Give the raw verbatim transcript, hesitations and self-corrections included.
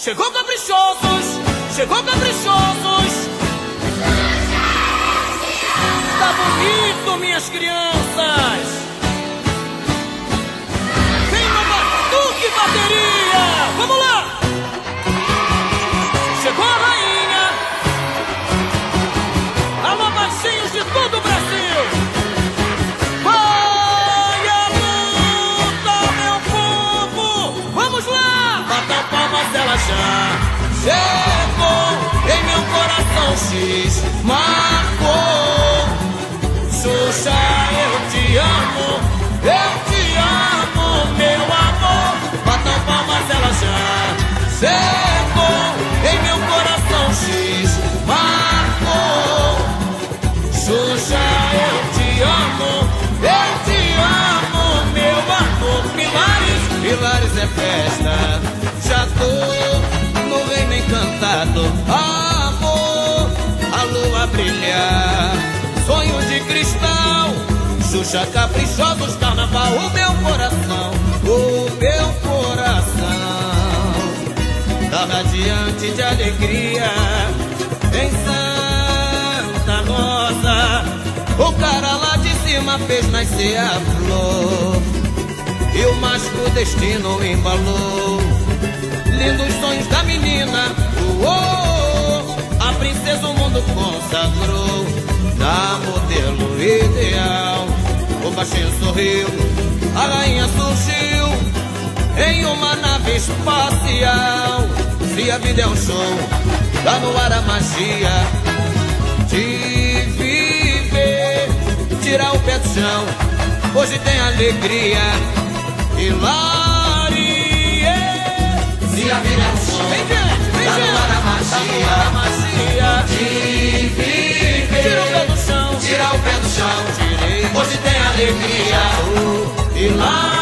Chegou caprichosos, chegou caprichosos. Tá bonito, minhas crianças. Vem no batuque bateria. Vamos lá. Chegou a rainha. Alô, baixinhos de todo o Brasil. Vai a luta, meu povo. Vamos lá. Bata palmas, ela já chegou em meu coração. X marcou. Xuxa, eu te amo, eu te amo, meu amor. Batam palmas, ela já chegou em meu coração. X marcou. Xuxa, eu te amo, eu te amo, meu amor. Pilares, Pilares é festa, já tô no reino encantado. Amor, a lua brilha, sonho de cristal, Xuxa caprichosos, carnaval, o meu coração, o meu coração tá radiante de alegria. Em Santa Rosa, o cara lá de cima fez nascer a flor e o mágico destino embalou lindos sonhos da menina. Uou, a princesa o mundo consagrou na modelo ideal. O baixinho sorriu, a rainha surgiu em uma nave espacial. Se a vida é um show, dá no ar a magia de viver, tirar o pé do chão. Hoje tem alegria, hilaria. Se a vida é um show, vem gente, vem dá no ar a magia, a magia de viver, tira o pé do chão, tira o pé do chão. Tirei. Hoje tem alegria, hilaria.